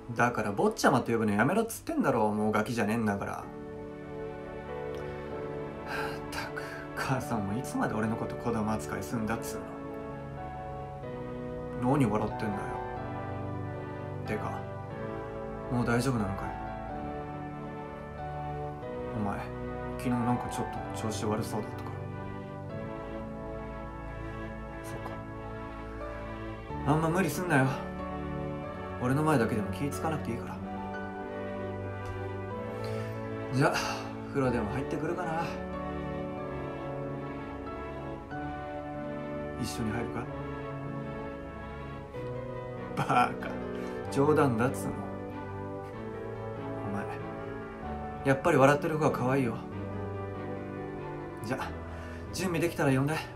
だから坊ちゃまと呼ぶのやめろっつってんだろ。もうガキじゃねえんだから。ったく母さんもいつまで俺のこと子供扱いすんだっつうの。何笑ってんだよ。てかもう大丈夫なのかい。お前昨日なんかちょっと調子悪そうだったから。そっか、あんま無理すんなよ。俺の前だけでも気ぃつかなくていいから。じゃあ風呂でも入ってくるかな。一緒に入るか。バカ、冗談だっつうの。お前やっぱり笑ってる方が可愛いよ。じゃあ準備できたら呼んで。